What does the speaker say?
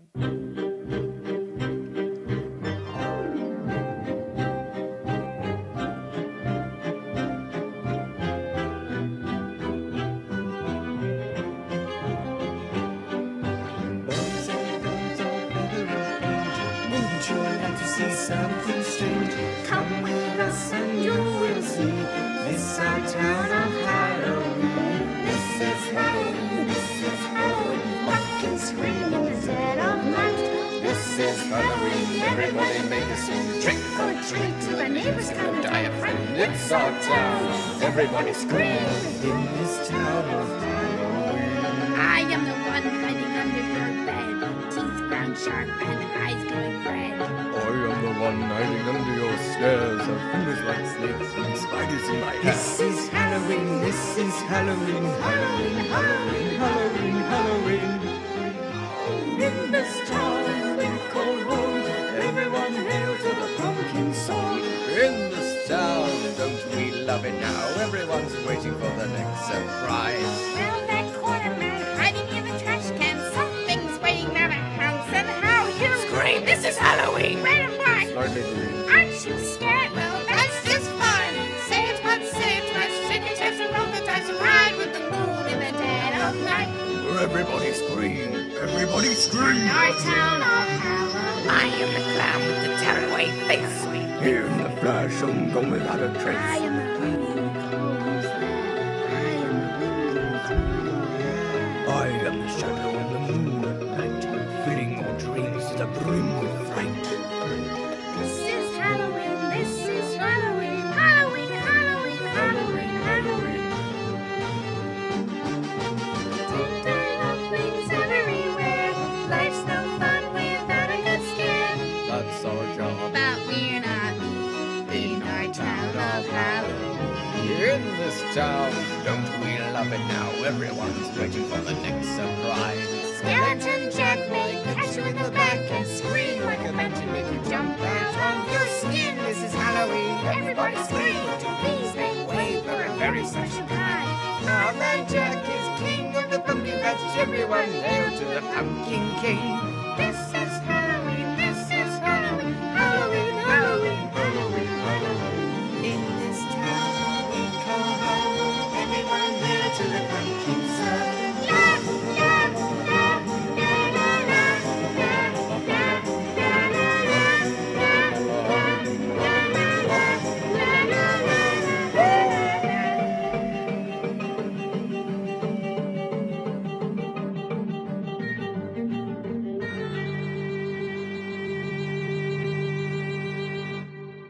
See something strange. Come with us and you will see. This our town of Halloween. This is Halloween, this is Halloween. Pumpkins scream in the dead of night. This is Halloween, everybody make a scene. Trick or treat till the neighbors come and die a friend. It's our town, everybody scream. In this town of Halloween. I am the one hiding under your bed. Teeth ground sharp and eyes glowing red. I am the one hiding under your stairs. Have fingers like snakes and spiders in my hair. This is Halloween, this is Halloween. Halloween, Halloween, Halloween, Halloween. In this town, in cold road, everyone hail to the pumpkin song. In this town, don't we love it now? Everyone's waiting for the next surprise. Well, that corner man hiding in the trash can. Something's waiting there to pounce, and how you scream! This is Halloween! Red and black! Slightly green. Aren't you scared? Well, that's just fun. Say it once, shake your hips and roll the dice, ride with the moon in the dead of night. Everybody scream! Everybody scream! In our town of Halloween. I am the clown with the tearaway face. Here in the flash, I'm gone without a trace. I am the wind that calls there. I am the shadow on the moon at night, filling your dreams to the brim with fright. This is Halloween, this is Halloween, Halloween, Halloween, Halloween, Halloween. Tender lovelies everywhere. Life's no fun without a good scare. That's our job. But we're not in our town of Halloween. In this town, don't we love it now? Everyone's waiting for the next surprise. Skeleton Jack may catch you in the back and scream like a man to make you jump out of your skin. This is Halloween, everybody scream to please make way for a very special time. Now that Jack is king of the pumpkin patch, everyone hail to the pumpkin king.